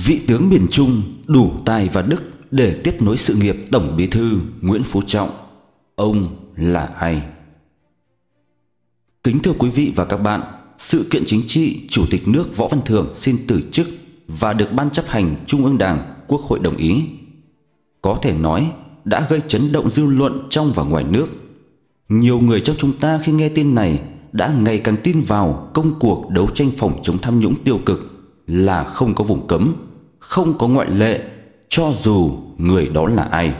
Vị tướng miền Trung đủ tài và đức để tiếp nối sự nghiệp Tổng Bí thư Nguyễn Phú Trọng. Ông là ai? Kính thưa quý vị và các bạn, sự kiện chính trị Chủ tịch nước Võ Văn Thưởng xin từ chức và được Ban chấp hành Trung ương Đảng, Quốc hội đồng ý, có thể nói đã gây chấn động dư luận trong và ngoài nước. Nhiều người trong chúng ta khi nghe tin này đã ngày càng tin vào công cuộc đấu tranh phòng chống tham nhũng tiêu cực là không có vùng cấm, không có ngoại lệ, cho dù người đó là ai.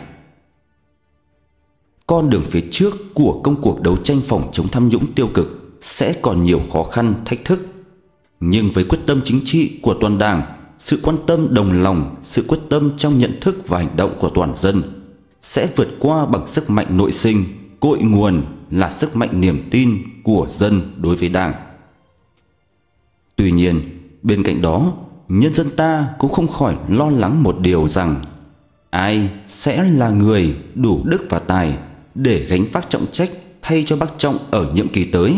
Con đường phía trước của công cuộc đấu tranh phòng chống tham nhũng tiêu cực sẽ còn nhiều khó khăn, thách thức. Nhưng với quyết tâm chính trị của toàn Đảng, sự quan tâm đồng lòng, sự quyết tâm trong nhận thức và hành động của toàn dân sẽ vượt qua bằng sức mạnh nội sinh, cội nguồn là sức mạnh niềm tin của dân đối với Đảng. Tuy nhiên, bên cạnh đó, nhân dân ta cũng không khỏi lo lắng một điều rằng ai sẽ là người đủ đức và tài để gánh vác trọng trách thay cho bác Trọng ở nhiệm kỳ tới.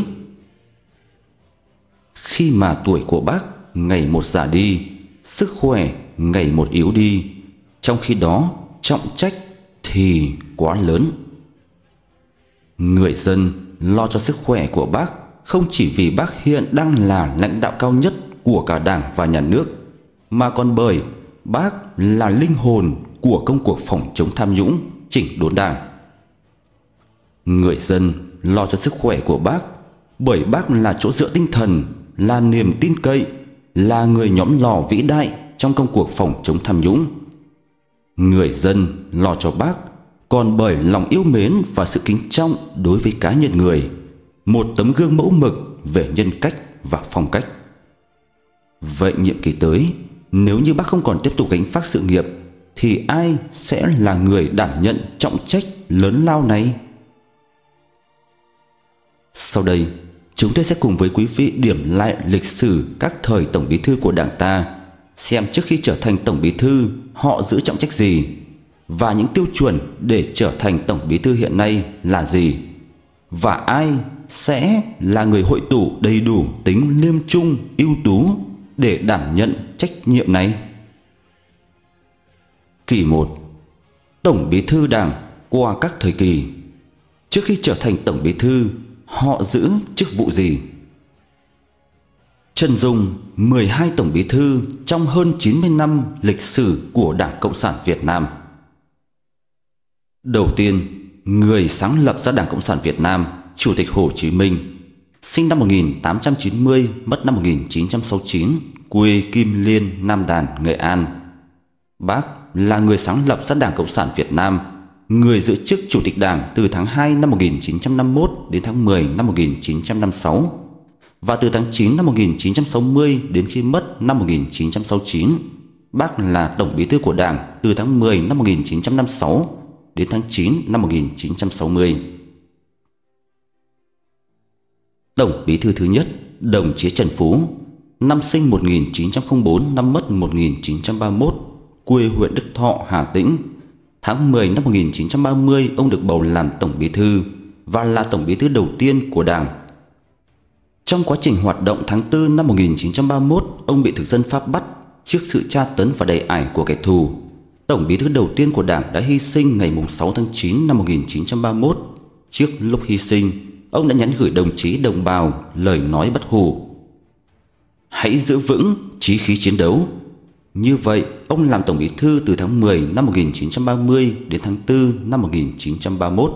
Khi mà tuổi của bác ngày một già đi, sức khỏe ngày một yếu đi, trong khi đó trọng trách thì quá lớn. Người dân lo cho sức khỏe của bác không chỉ vì bác hiện đang là lãnh đạo cao nhất của cả Đảng và Nhà nước, mà còn bởi bác là linh hồn của công cuộc phòng chống tham nhũng, chỉnh đốn Đảng. Người dân lo cho sức khỏe của bác bởi bác là chỗ dựa tinh thần, là niềm tin cậy, là người nhóm lò vĩ đại trong công cuộc phòng chống tham nhũng. Người dân lo cho bác còn bởi lòng yêu mến và sự kính trọng đối với cá nhân người, một tấm gương mẫu mực về nhân cách và phong cách. Vậy nhiệm kỳ tới, nếu như bác không còn tiếp tục gánh vác sự nghiệp, thì ai sẽ là người đảm nhận trọng trách lớn lao này? Sau đây, chúng tôi sẽ cùng với quý vị điểm lại lịch sử các thời Tổng Bí thư của Đảng ta, xem trước khi trở thành Tổng Bí thư họ giữ trọng trách gì, và những tiêu chuẩn để trở thành Tổng Bí thư hiện nay là gì, và ai sẽ là người hội tụ đầy đủ tính liêm trung, ưu tú để đảm nhận trách nhiệm này. Kỳ 1. Tổng Bí thư Đảng qua các thời kỳ. Trước khi trở thành Tổng Bí thư, họ giữ chức vụ gì? Chân dung 12 Tổng Bí thư trong hơn 90 năm lịch sử của Đảng Cộng sản Việt Nam. Đầu tiên, người sáng lập ra Đảng Cộng sản Việt Nam, Chủ tịch Hồ Chí Minh, sinh năm 1890, mất năm 1969, quê Kim Liên, Nam Đàn, Nghệ An. Bác là người sáng lập ra Đảng Cộng sản Việt Nam, người giữ chức Chủ tịch Đảng từ tháng 2 năm 1951 đến tháng 10 năm 1956, và từ tháng 9 năm 1960 đến khi mất năm 1969. Bác là Tổng Bí thư của Đảng từ tháng 10 năm 1956 đến tháng 9 năm 1960. Tổng Bí thư thứ nhất, đồng chí Trần Phú, năm sinh 1904, năm mất 1931, quê huyện Đức Thọ, Hà Tĩnh. Tháng 10 năm 1930, ông được bầu làm Tổng Bí thư và là Tổng Bí thư đầu tiên của Đảng. Trong quá trình hoạt động tháng 4 năm 1931, ông bị thực dân Pháp bắt. Trước sự tra tấn và đầy ải của kẻ thù, Tổng Bí thư đầu tiên của Đảng đã hy sinh ngày 6 tháng 9 năm 1931. Trước lúc hy sinh, ông đã nhắn gửi đồng chí đồng bào lời nói bất hủ: hãy giữ vững chí khí chiến đấu. Như vậy, ông làm Tổng Bí thư từ tháng 10 năm 1930 đến tháng 4 năm 1931.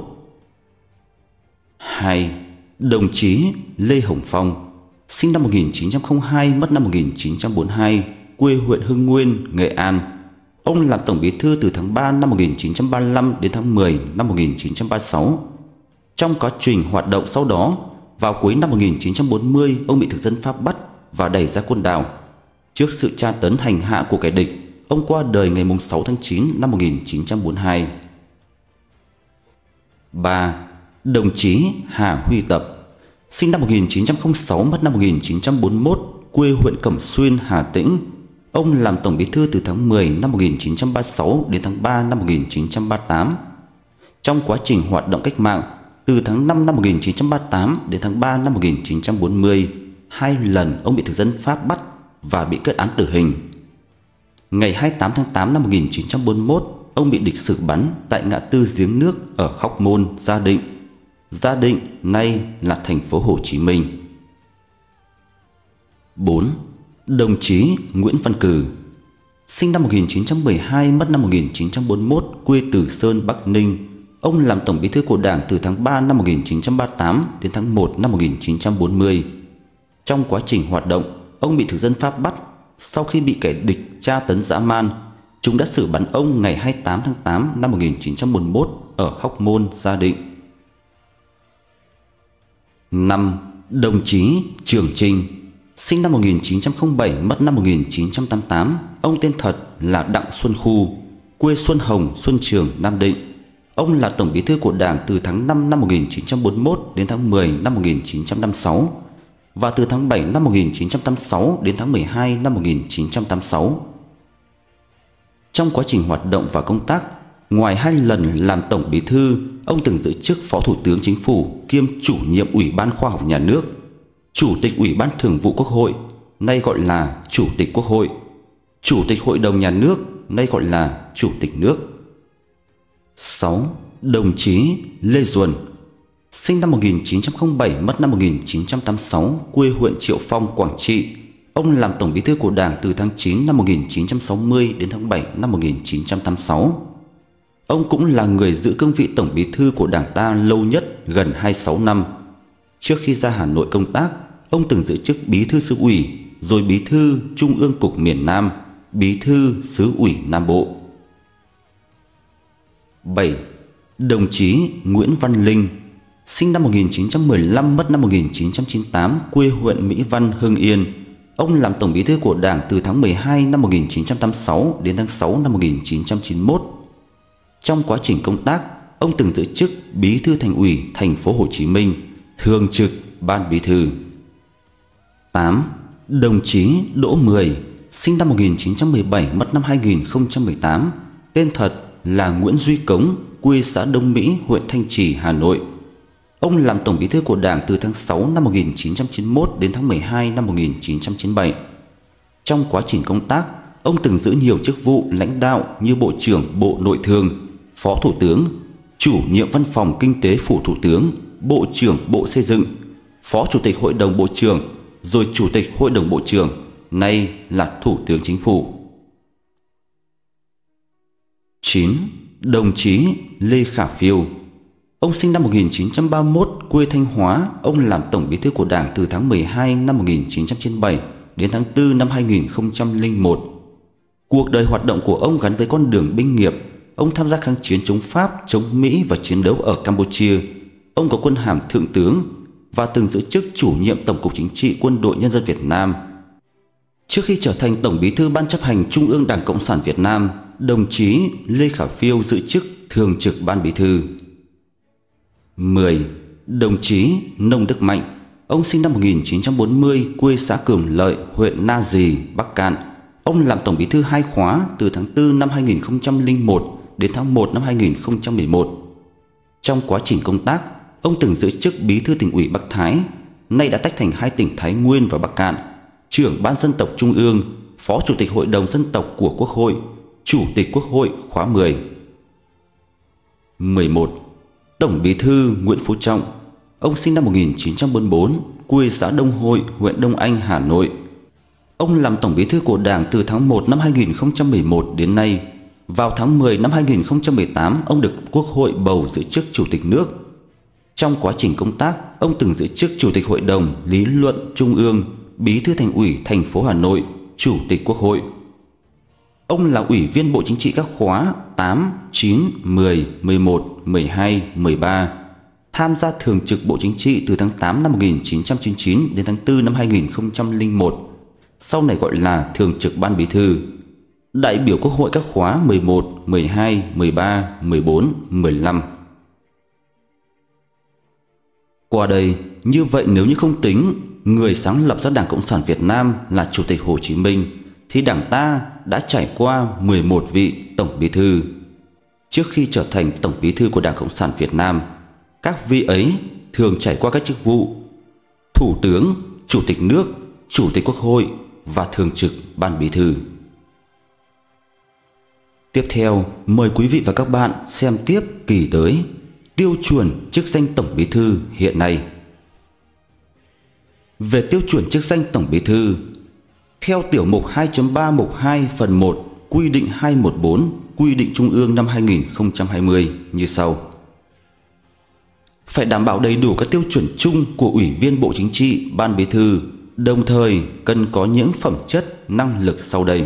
2. Đồng chí Lê Hồng Phong, sinh năm 1902, mất năm 1942, quê huyện Hưng Nguyên, Nghệ An. Ông làm Tổng Bí thư từ tháng 3 năm 1935 đến tháng 10 năm 1936. Trong quá trình hoạt động sau đó, vào cuối năm 1940, ông bị thực dân Pháp bắt và đẩy ra Côn Đảo. Trước sự tra tấn hành hạ của kẻ địch, ông qua đời ngày 6 tháng 9 năm 1942. 3. Đồng chí Hà Huy Tập, sinh năm 1906, mất năm 1941, quê huyện Cẩm Xuyên, Hà Tĩnh. Ông làm Tổng Bí thư từ tháng 10 năm 1936 đến tháng 3 năm 1938. Trong quá trình hoạt động cách mạng, từ tháng 5 năm 1938 đến tháng 3 năm 1940, 2 lần ông bị thực dân Pháp bắt và bị kết án tử hình. Ngày 28 tháng 8 năm 1941, ông bị địch xử bắn tại ngã tư Giếng Nước ở Hóc Môn, Gia Định. Gia Định nay là thành phố Hồ Chí Minh. 4. Đồng chí Nguyễn Văn Cừ. Sinh năm 1912, mất năm 1941, quê Từ Sơn, Bắc Ninh. Ông làm Tổng Bí thư của Đảng từ tháng 3 năm 1938 đến tháng 1 năm 1940. Trong quá trình hoạt động, ông bị thực dân Pháp bắt. Sau khi bị kẻ địch tra tấn dã man, chúng đã xử bắn ông ngày 28 tháng 8 năm 1941 ở Hóc Môn, Gia Định. 5. Đồng chí Trường Chinh. Sinh năm 1907, mất năm 1988. Ông tên thật là Đặng Xuân Khu, quê Xuân Hồng, Xuân Trường, Nam Định. Ông là Tổng Bí thư của Đảng từ tháng 5 năm 1941 đến tháng 10 năm 1956 và từ tháng 7 năm 1986 đến tháng 12 năm 1986. Trong quá trình hoạt động và công tác, ngoài 2 lần làm Tổng Bí thư, ông từng giữ chức Phó Thủ tướng Chính phủ kiêm chủ nhiệm Ủy ban Khoa học Nhà nước, Chủ tịch Ủy ban Thường vụ Quốc hội, nay gọi là Chủ tịch Quốc hội, Chủ tịch Hội đồng Nhà nước, nay gọi là Chủ tịch nước. 6. Đồng chí Lê Duẩn. Sinh năm 1907, mất năm 1986, quê huyện Triệu Phong, Quảng Trị. Ông làm Tổng Bí thư của Đảng từ tháng 9 năm 1960 đến tháng 7 năm 1986. Ông cũng là người giữ cương vị Tổng Bí thư của Đảng ta lâu nhất, gần 26 năm. Trước khi ra Hà Nội công tác, ông từng giữ chức Bí thư Xứ ủy, rồi Bí thư Trung ương Cục miền Nam, Bí thư Xứ ủy Nam Bộ. 7. Đồng chí Nguyễn Văn Linh. Sinh năm 1915, mất năm 1998, quê huyện Mỹ Văn, Hưng Yên. Ông làm Tổng Bí thư của Đảng từ tháng 12 năm 1986 đến tháng 6 năm 1991. Trong quá trình công tác, ông từng giữ chức Bí thư Thành ủy Thành phố Hồ Chí Minh, thường trực Ban Bí thư. 8. Đồng chí Đỗ Mười. Sinh năm 1917, mất năm 2018. Tên thật là Nguyễn Duy Cống, quê xã Đông Mỹ, huyện Thanh Trì, Hà Nội. Ông làm Tổng Bí thư của Đảng từ tháng 6 năm 1991 đến tháng 12 năm 1997. Trong quá trình công tác, ông từng giữ nhiều chức vụ lãnh đạo như Bộ trưởng Bộ Nội thương, Phó Thủ tướng, Chủ nhiệm Văn phòng Kinh tế Phủ Thủ tướng, Bộ trưởng Bộ Xây dựng, Phó Chủ tịch Hội đồng Bộ trưởng, rồi Chủ tịch Hội đồng Bộ trưởng, nay là Thủ tướng Chính phủ. 9. Đồng chí Lê Khả Phiêu. Ông sinh năm 1931, quê Thanh Hóa. Ông làm Tổng Bí thư của Đảng từ tháng 12 năm 1997 đến tháng 4 năm 2001. Cuộc đời hoạt động của ông gắn với con đường binh nghiệp. Ông tham gia kháng chiến chống Pháp, chống Mỹ và chiến đấu ở Campuchia. Ông có quân hàm thượng tướng và từng giữ chức chủ nhiệm Tổng cục Chính trị Quân đội Nhân dân Việt Nam. Trước khi trở thành Tổng Bí thư Ban chấp hành Trung ương Đảng Cộng sản Việt Nam, đồng chí Lê Khả Phiêu giữ chức Thường trực Ban Bí thư. 10. Đồng chí Nông Đức Mạnh. Ông sinh năm 1940, quê xã Cường Lợi, huyện Na Dì, Bắc Cạn. Ông làm Tổng Bí thư 2 khóa từ tháng 4 năm 2001 đến tháng 1 năm 2011. Trong quá trình công tác, ông từng giữ chức Bí thư Tỉnh ủy Bắc Thái, nay đã tách thành 2 tỉnh Thái Nguyên và Bắc Cạn, trưởng Ban Dân tộc Trung ương, Phó Chủ tịch Hội đồng Dân tộc của Quốc hội, Chủ tịch Quốc hội khóa 10. 11. Tổng Bí thư Nguyễn Phú Trọng. Ông sinh năm 1944, quê xã Đông Hội, huyện Đông Anh, Hà Nội. Ông làm Tổng Bí thư của Đảng từ tháng 1 năm 2011 đến nay. Vào tháng 10 năm 2018, ông được Quốc hội bầu giữ chức Chủ tịch nước. Trong quá trình công tác, ông từng giữ chức Chủ tịch Hội đồng Lý luận Trung ương, Bí thư Thành ủy thành phố Hà Nội, Chủ tịch Quốc hội. Ông là Ủy viên Bộ Chính trị các khóa 8, 9, 10, 11, 12, 13. Tham gia thường trực Bộ Chính trị từ tháng 8 năm 1999 đến tháng 4 năm 2001. Sau này gọi là Thường trực Ban Bí thư. Đại biểu Quốc hội các khóa 11, 12, 13, 14, 15. Qua đây, như vậy nếu như không tính người sáng lập ra Đảng Cộng sản Việt Nam là Chủ tịch Hồ Chí Minh, thì Đảng ta đã trải qua 11 vị Tổng Bí thư. Trước khi trở thành Tổng Bí thư của Đảng Cộng sản Việt Nam, các vị ấy thường trải qua các chức vụ Thủ tướng, Chủ tịch nước, Chủ tịch Quốc hội và Thường trực Ban Bí thư. Tiếp theo, mời quý vị và các bạn xem tiếp kỳ tới tiêu chuẩn chức danh Tổng Bí thư hiện nay. Về tiêu chuẩn chức danh Tổng Bí thư, theo tiểu mục 2.3 mục 2 phần 1 Quy định 214 Quy định Trung ương năm 2020 như sau. Phải đảm bảo đầy đủ các tiêu chuẩn chung của Ủy viên Bộ Chính trị, Ban Bí thư, đồng thời cần có những phẩm chất năng lực sau đây.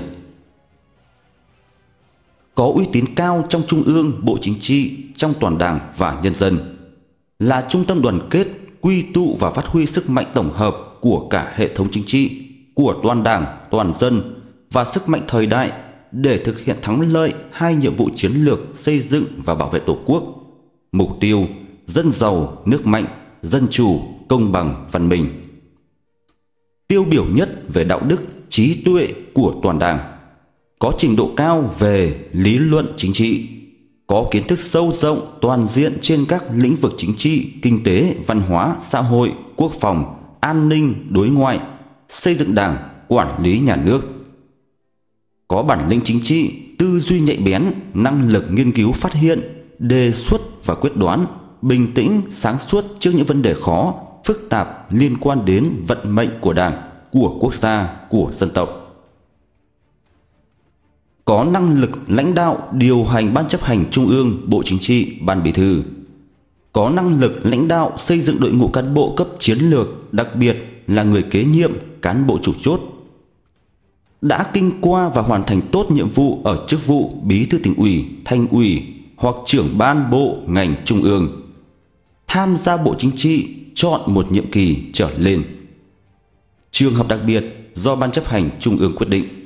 Có uy tín cao trong Trung ương, Bộ Chính trị, trong toàn Đảng và nhân dân, là trung tâm đoàn kết, quy tụ và phát huy sức mạnh tổng hợp của cả hệ thống chính trị, của toàn Đảng, toàn dân và sức mạnh thời đại để thực hiện thắng lợi hai nhiệm vụ chiến lược xây dựng và bảo vệ Tổ quốc. Mục tiêu dân giàu, nước mạnh, dân chủ, công bằng, văn minh. Tiêu biểu nhất về đạo đức, trí tuệ của toàn Đảng. Có trình độ cao về lý luận chính trị, có kiến thức sâu rộng toàn diện trên các lĩnh vực chính trị, kinh tế, văn hóa, xã hội, quốc phòng, an ninh, đối ngoại, xây dựng Đảng, quản lý nhà nước. Có bản lĩnh chính trị, tư duy nhạy bén, năng lực nghiên cứu phát hiện, đề xuất và quyết đoán, bình tĩnh, sáng suốt trước những vấn đề khó, phức tạp liên quan đến vận mệnh của Đảng, của quốc gia, của dân tộc. Có năng lực lãnh đạo điều hành Ban chấp hành Trung ương, Bộ Chính trị, Ban Bí thư. Có năng lực lãnh đạo xây dựng đội ngũ cán bộ cấp chiến lược, đặc biệt là người kế nhiệm, cán bộ chủ chốt. Đã kinh qua và hoàn thành tốt nhiệm vụ ở chức vụ Bí thư Tỉnh ủy, Thành ủy hoặc trưởng ban bộ ngành Trung ương. Tham gia Bộ Chính trị chọn một nhiệm kỳ trở lên. Trường hợp đặc biệt do Ban chấp hành Trung ương quyết định.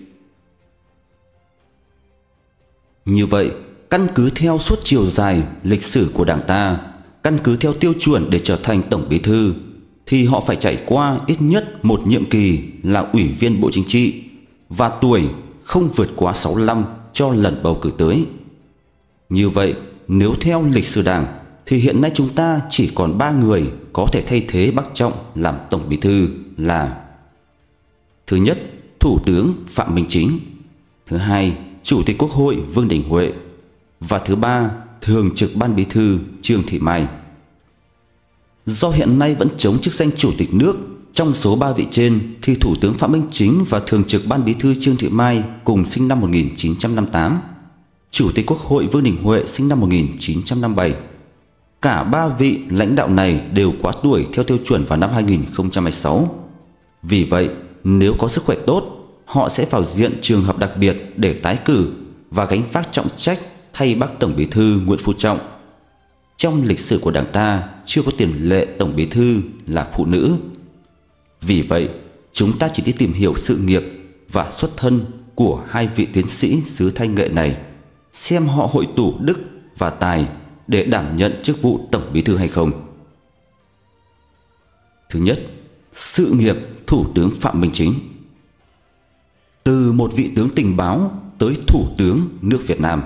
Như vậy, căn cứ theo suốt chiều dài lịch sử của Đảng ta, căn cứ theo tiêu chuẩn để trở thành Tổng Bí thư, thì họ phải trải qua ít nhất một nhiệm kỳ là Ủy viên Bộ Chính trị và tuổi không vượt quá 65 cho lần bầu cử tới. Như vậy, nếu theo lịch sử Đảng thì hiện nay chúng ta chỉ còn 3 người có thể thay thế Bác Trọng làm Tổng Bí thư là: thứ nhất, Thủ tướng Phạm Minh Chính; thứ hai, Chủ tịch Quốc hội Vương Đình Huệ; và thứ ba, Thường trực Ban Bí thư Trương Thị Mai. Do hiện nay vẫn trống chức danh Chủ tịch nước, trong số 3 vị trên thì Thủ tướng Phạm Minh Chính và Thường trực Ban Bí thư Trương Thị Mai cùng sinh năm 1958, Chủ tịch Quốc hội Vương Đình Huệ sinh năm 1957. Cả 3 vị lãnh đạo này đều quá tuổi theo tiêu chuẩn vào năm 2026. Vì vậy, nếu có sức khỏe tốt, họ sẽ vào diện trường hợp đặc biệt để tái cử và gánh vác trọng trách thay Bác Tổng Bí thư Nguyễn Phú Trọng. Trong lịch sử của Đảng ta chưa có tiền lệ Tổng Bí thư là phụ nữ. Vì vậy, chúng ta chỉ đi tìm hiểu sự nghiệp và xuất thân của hai vị tiến sĩ xứ Thanh Nghệ này, xem họ hội tụ đức và tài để đảm nhận chức vụ Tổng Bí thư hay không. Thứ nhất, sự nghiệp Thủ tướng Phạm Minh Chính. Từ một vị tướng tình báo tới Thủ tướng nước Việt Nam.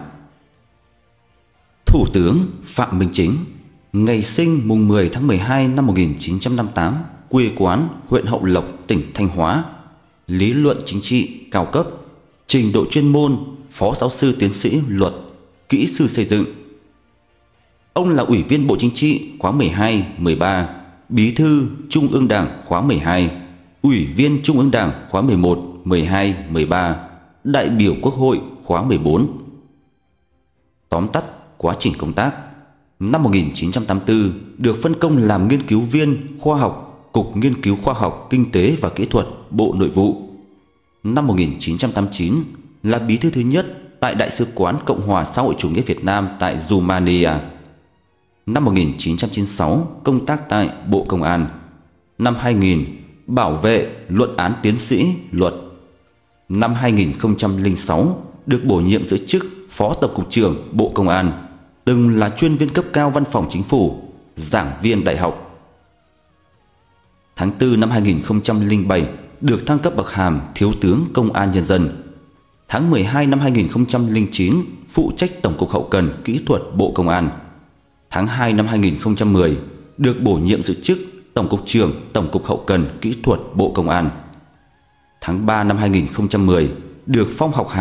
Thủ tướng Phạm Minh Chính, ngày sinh mùng 10 tháng 12 năm 1958, quê quán huyện Hậu Lộc, tỉnh Thanh Hóa. Lý luận chính trị cao cấp, trình độ chuyên môn phó giáo sư tiến sĩ luật, kỹ sư xây dựng. Ông là Ủy viên Bộ Chính trị khóa 12, 13, Bí thư Trung ương Đảng khóa 12, Ủy viên Trung ương Đảng khóa 11, 12, 13, đại biểu Quốc hội khóa 14. Tóm tắt quá trình công tác: năm 1984 được phân công làm nghiên cứu viên khoa học Cục Nghiên cứu Khoa học, Kinh tế và Kỹ thuật, Bộ Nội vụ. Năm 1989 là bí thư thứ nhất tại Đại sứ quán Cộng hòa xã hội chủ nghĩa Việt Nam tại Romania. Năm 1996 công tác tại Bộ Công an. Năm 2000 bảo vệ luận án tiến sĩ luật. Năm 2006 được bổ nhiệm giữ chức Phó Tổng cục trưởng Bộ Công an, từng là chuyên viên cấp cao Văn phòng Chính phủ, giảng viên đại học. Tháng 4 năm 2007 được thăng cấp bậc hàm Thiếu tướng Công an Nhân dân. Tháng 12 năm 2009 phụ trách Tổng cục Hậu cần Kỹ thuật Bộ Công an. Tháng 2 năm 2010 được bổ nhiệm giữ chức Tổng cục trưởng Tổng cục Hậu cần Kỹ thuật Bộ Công an. Tháng 3 năm 2010 được phong học hàm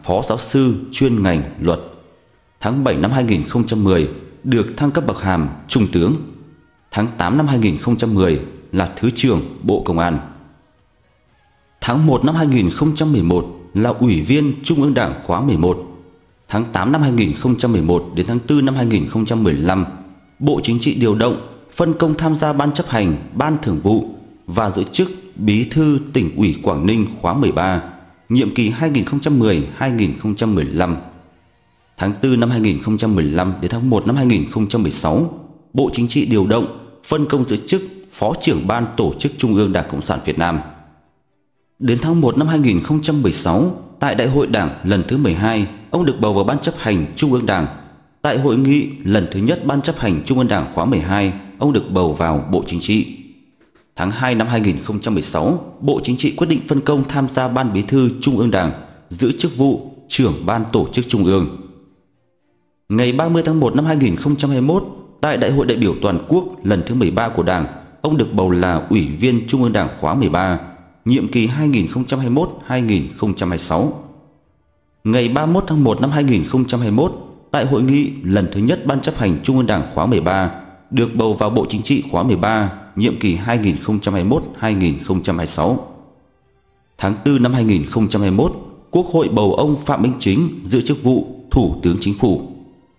phó giáo sư chuyên ngành luật. Tháng 7 năm 2010 được thăng cấp bậc hàm trung tướng. Tháng 8 năm 2010 là Thứ trưởng Bộ Công an. Tháng 1 năm 2011 là Ủy viên Trung ương Đảng khóa 11. Tháng 8 năm 2011 đến tháng 4 năm 2015, Bộ Chính trị điều động, phân công tham gia Ban chấp hành, Ban thường vụ và giữ chức Bí thư Tỉnh ủy Quảng Ninh khóa 13, nhiệm kỳ 2010-2015. Tháng 4 năm 2015 đến tháng 1 năm 2016, Bộ Chính trị điều động, phân công giữ chức Phó trưởng Ban Tổ chức Trung ương Đảng Cộng sản Việt Nam. Đến tháng 1 năm 2016, tại Đại hội Đảng lần thứ 12, ông được bầu vào Ban chấp hành Trung ương Đảng. Tại hội nghị lần thứ nhất Ban chấp hành Trung ương Đảng khóa 12, ông được bầu vào Bộ Chính trị. Tháng 2 năm 2016, Bộ Chính trị quyết định phân công tham gia Ban Bí thư Trung ương Đảng, giữ chức vụ trưởng Ban Tổ chức Trung ương. Ngày 30 tháng 1 năm 2021, tại Đại hội đại biểu toàn quốc lần thứ 13 của Đảng, ông được bầu là Ủy viên Trung ương Đảng khóa 13, nhiệm kỳ 2021-2026. Ngày 31 tháng 1 năm 2021, tại hội nghị lần thứ nhất Ban chấp hành Trung ương Đảng khóa 13, được bầu vào Bộ Chính trị khóa 13, nhiệm kỳ 2021-2026. Tháng 4 năm 2021, Quốc hội bầu ông Phạm Minh Chính giữ chức vụ Thủ tướng Chính phủ.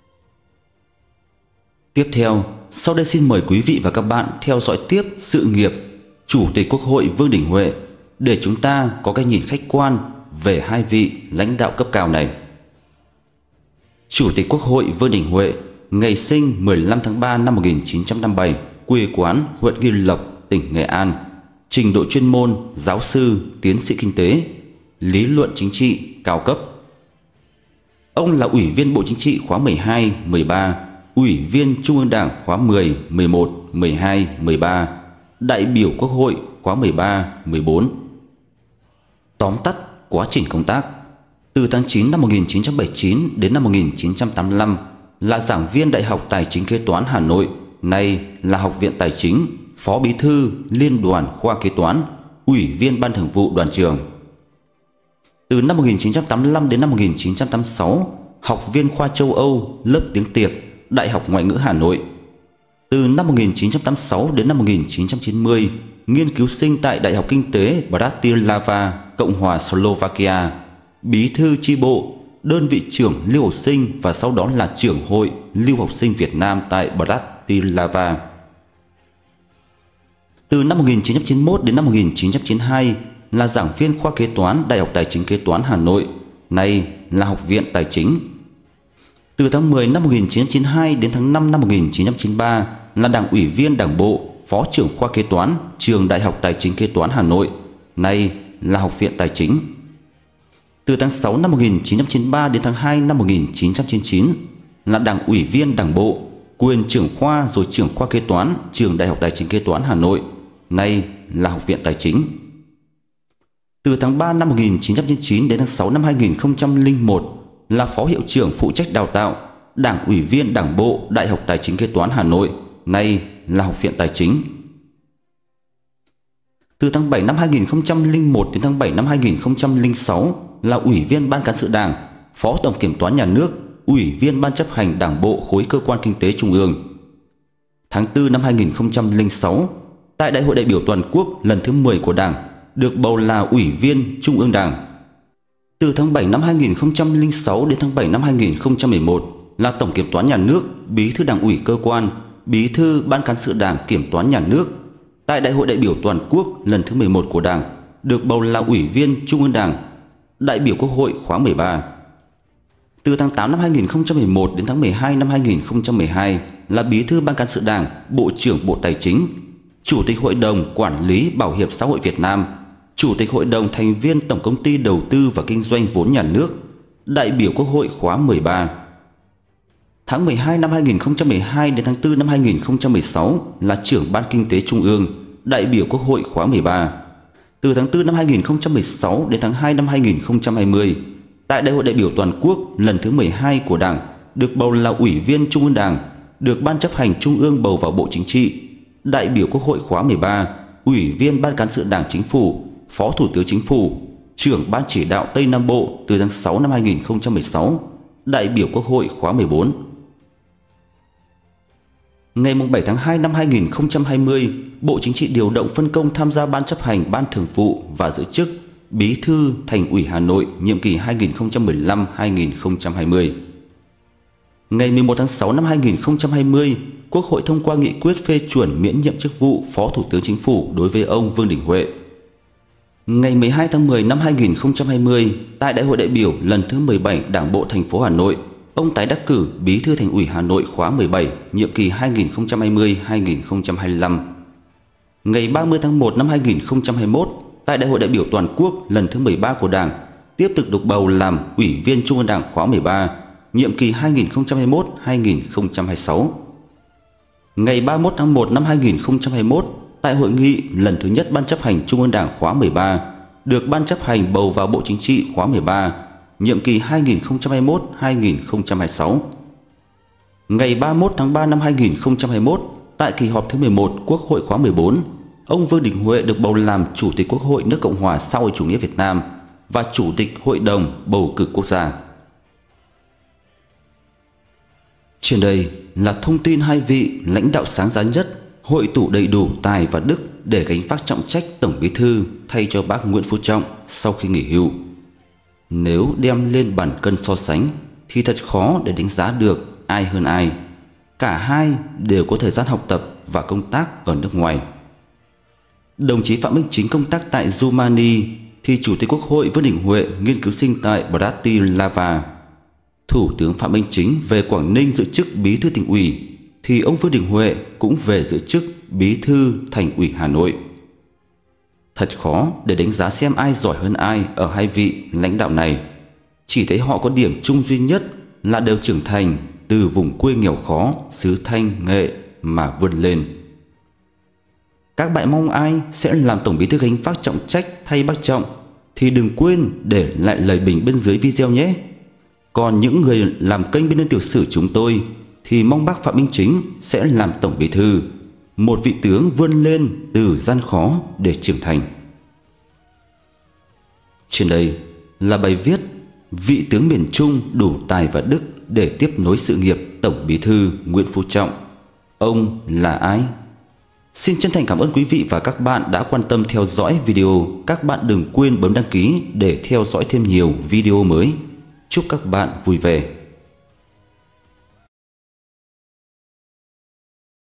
Tiếp theo, sau đây xin mời quý vị và các bạn theo dõi tiếp sự nghiệp Chủ tịch Quốc hội Vương Đình Huệ để chúng ta có cái nhìn khách quan về hai vị lãnh đạo cấp cao này. Chủ tịch Quốc hội Vương Đình Huệ, ngày sinh 15 tháng 3 năm 1957, quê quán huyện Nghi Lộc, tỉnh Nghệ An, trình độ chuyên môn giáo sư, tiến sĩ kinh tế, lý luận chính trị cao cấp. Ông là Ủy viên Bộ Chính trị khóa 12, 13, Ủy viên Trung ương Đảng khóa 10, 11, 12, 13, đại biểu Quốc hội khóa 13, 14. Tóm tắt quá trình công tác. Từ tháng 9 năm 1979 đến năm 1985 là giảng viên Đại học Tài chính Kế toán Hà Nội, nay là Học viện Tài chính, Phó Bí thư Liên đoàn Khoa Kế toán, Ủy viên Ban Thường vụ Đoàn trường. Từ năm 1985 đến năm 1986, học viên khoa châu Âu, lớp tiếng Tiệp, Đại học Ngoại ngữ Hà Nội. Từ năm 1986 đến năm 1990, nghiên cứu sinh tại Đại học Kinh tế Bratislava, Cộng hòa Slovakia, bí thư chi bộ, đơn vị trưởng lưu học sinh và sau đó là trưởng hội lưu học sinh Việt Nam tại Bratislava. Từ năm 1991 đến năm 1992 là giảng viên khoa kế toán Đại học Tài chính Kế toán Hà Nội, nay là Học viện Tài chính. Từ tháng 10 năm 1992 đến tháng 5 năm 1993 là Đảng ủy viên Đảng bộ, Phó trưởng khoa kế toán, Trường Đại học Tài chính Kế toán Hà Nội, nay là Học viện Tài chính. Từ tháng 6 năm 1993 đến tháng 2 năm 1999 là Đảng ủy viên Đảng bộ, quyền trưởng khoa rồi trưởng khoa kế toán, Trường Đại học Tài chính Kế toán Hà Nội, nay là Học viện Tài chính. Từ tháng 3 năm 1999 đến tháng 6 năm 2001 là Phó hiệu trưởng phụ trách đào tạo, Đảng ủy viên Đảng bộ Đại học Tài chính Kế toán Hà Nội, nay là Học viện Tài chính. Từ tháng 7 năm 2001 đến tháng 7 năm 2006 là Ủy viên Ban Cán sự Đảng, Phó Tổng Kiểm toán Nhà nước, Ủy viên Ban chấp hành Đảng bộ khối cơ quan kinh tế Trung ương. Tháng 4 năm 2006, tại Đại hội đại biểu toàn quốc lần thứ 10 của Đảng, được bầu là Ủy viên Trung ương Đảng. Từ tháng 7 năm 2006 đến tháng 7 năm 2011 là Tổng Kiểm toán Nhà nước, Bí thư Đảng ủy cơ quan, Bí thư Ban Cán sự Đảng Kiểm toán Nhà nước. Tại Đại hội đại biểu toàn quốc lần thứ 11 của Đảng, được bầu là Ủy viên Trung ương Đảng, đại biểu Quốc hội khóa 13. Từ tháng 8 năm 2011 đến tháng 12 năm 2012 là Bí thư Ban Cán sự Đảng, Bộ trưởng Bộ Tài chính, Chủ tịch Hội đồng Quản lý Bảo hiểm xã hội Việt Nam, Chủ tịch Hội đồng thành viên Tổng công ty Đầu tư và Kinh doanh vốn nhà nước, đại biểu Quốc hội khóa 13. Tháng 12 năm 2012 đến tháng 4 năm 2016 là trưởng Ban Kinh tế Trung ương, đại biểu Quốc hội khóa 13. Từ tháng 4 năm 2016 đến tháng 2 năm 2020, tại Đại hội đại biểu toàn quốc lần thứ 12 của Đảng, được bầu là Ủy viên Trung ương Đảng, được Ban chấp hành Trung ương bầu vào Bộ Chính trị, đại biểu Quốc hội khóa 13, Ủy viên Ban Cán sự Đảng Chính phủ, Phó Thủ tướng Chính phủ, trưởng Ban Chỉ đạo Tây Nam Bộ từ tháng 6 năm 2016, đại biểu Quốc hội khóa 14. Ngày 7 tháng 2 năm 2020, Bộ Chính trị điều động phân công tham gia Ban chấp hành Ban Thường vụ và giữ chức Bí thư Thành ủy Hà Nội nhiệm kỳ 2015-2020. Ngày 11 tháng 6 năm 2020, Quốc hội thông qua nghị quyết phê chuẩn miễn nhiệm chức vụ Phó Thủ tướng Chính phủ đối với ông Vương Đình Huệ. Ngày 12 tháng 10 năm 2020, tại Đại hội đại biểu lần thứ 17 Đảng bộ thành phố Hà Nội, ông tái đắc cử Bí thư Thành ủy Hà Nội khóa 17, nhiệm kỳ 2020-2025. Ngày 30 tháng 1 năm 2021, tại Đại hội đại biểu toàn quốc lần thứ 13 của Đảng, tiếp tục được bầu làm Ủy viên Trung ương Đảng khóa 13, nhiệm kỳ 2021-2026. Ngày 31 tháng 1 năm 2021, tại hội nghị lần thứ nhất Ban chấp hành Trung ương Đảng khóa 13, được Ban chấp hành bầu vào Bộ Chính trị khóa 13, nhiệm kỳ 2021-2026. Ngày 31 tháng 3 năm 2021, tại kỳ họp thứ 11 Quốc hội khóa 14, ông Vương Đình Huệ được bầu làm Chủ tịch Quốc hội nước Cộng hòa xã hội chủ nghĩa Việt Nam và Chủ tịch Hội đồng bầu cử quốc gia. Trên đây là thông tin hai vị lãnh đạo sáng giá nhất hội tụ đầy đủ tài và đức để gánh vác trọng trách Tổng Bí thư thay cho bác Nguyễn Phú Trọng sau khi nghỉ hưu. Nếu đem lên bàn cân so sánh thì thật khó để đánh giá được ai hơn ai. Cả hai đều có thời gian học tập và công tác ở nước ngoài. Đồng chí Phạm Minh Chính công tác tại Rumani thì Chủ tịch Quốc hội Vương Đình Huệ nghiên cứu sinh tại Bratislava. Thủ tướng Phạm Minh Chính về Quảng Ninh giữ chức Bí thư Tỉnh ủy thì ông Vương Đình Huệ cũng về giữ chức Bí thư Thành ủy Hà Nội. Thật khó để đánh giá xem ai giỏi hơn ai ở hai vị lãnh đạo này. Chỉ thấy họ có điểm chung duy nhất là đều trưởng thành từ vùng quê nghèo khó xứ Thanh Nghệ mà vươn lên. Các bạn mong ai sẽ làm Tổng Bí thư gánh vác trọng trách thay bác Trọng thì đừng quên để lại lời bình bên dưới video nhé. Còn những người làm kênh Biên Niên Tiểu Sử chúng tôi thì mong bác Phạm Minh Chính sẽ làm Tổng Bí thư, một vị tướng vươn lên từ gian khó để trưởng thành. Trên đây là bài viết Vị tướng miền Trung đủ tài và đức để tiếp nối sự nghiệp Tổng Bí thư Nguyễn Phú Trọng. Ông là ai? Xin chân thành cảm ơn quý vị và các bạn đã quan tâm theo dõi video. Các bạn đừng quên bấm đăng ký để theo dõi thêm nhiều video mới. Chúc các bạn vui vẻ.